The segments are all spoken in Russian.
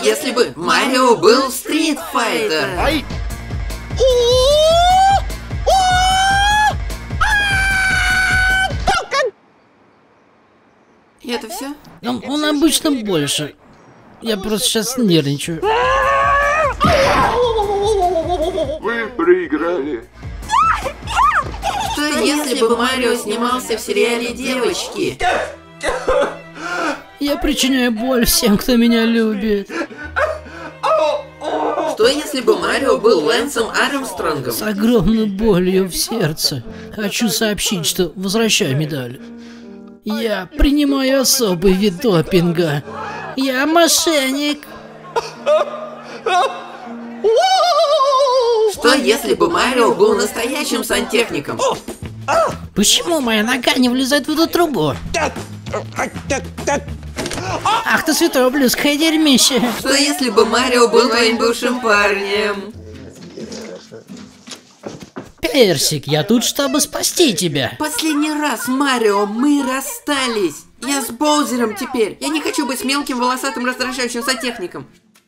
если бы Марио был Street Fighter? И это все? Он обычно больше. Я просто сейчас нервничаю. Вы проиграли. Что если бы Марио снимался в сериале «Девочки»? Я причиняю боль всем, кто меня любит. Что если бы Марио был Лэнсом Армстронгом? С огромной болью в сердце хочу сообщить, что возвращаю медаль. Я принимаю особый вид допинга. Я мошенник. Что если бы Марио был настоящим сантехником? Почему моя нога не влезает в эту трубу? Ах ты святое ублюдское дерьмище. Что если бы Марио был твоим бывшим парнем? Персик, я тут, чтобы спасти тебя. Последний раз, Марио, мы расстались. Я с Боузером теперь. Я не хочу быть мелким, волосатым, раздражающим сантехником.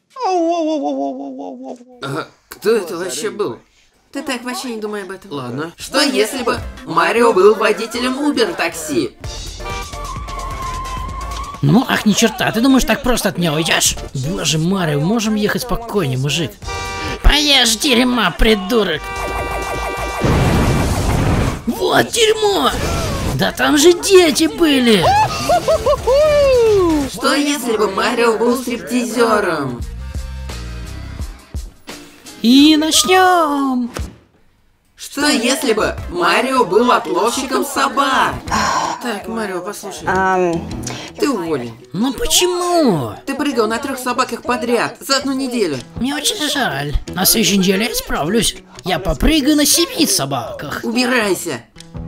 Кто это вообще был? Ты так вообще не думай об этом. Ладно. Что если бы Марио был водителем Uber-такси? Ну, ах, ни черта, ты думаешь, так просто от меня уйдешь? Боже, Марио, можем ехать спокойнее, мужик. Поешь дерьма, придурок. Вот дерьмо! Да там же дети были! Что если бы Марио был стриптизером? И начнем! Что если бы Марио был отловщиком собак? Так, Марио, послушай. Ты уволен. Ну почему? Ты прыгал на 3 собаках подряд за 1 неделю. Мне очень жаль. На следующей неделе я справлюсь. Я попрыгаю на 7 собаках. Убирайся.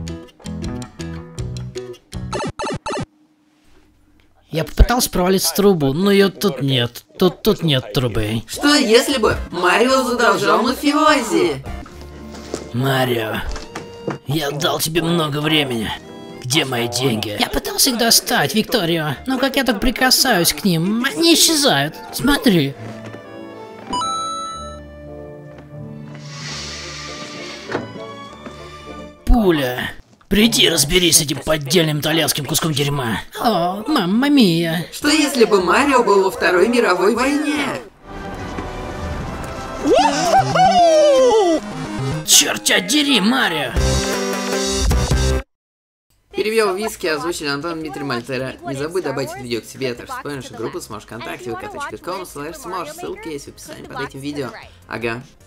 Я попытался провалиться в трубу, но ее тут нет. Тут нет трубы. Что если бы Марио задолжал мафиози? Марио, я дал тебе много времени. Где мои деньги? Я пытался их достать, Викторио, но как я так прикасаюсь к ним, они исчезают. Смотри. Пуля. Приди, разберись с этим поддельным итальянским куском дерьма. О, мамма мия. Что если бы Марио был во Второй мировой войне? Черт тебя дери, Марио! Перевел виски, озвучили Антон Дмитрий Мальтера. Не забудь добавить это видео к себе, также вспомнишь группу Smosh ВКонтакте, vk.com/Smosh, ссылки есть в описании под этим видео. Ага.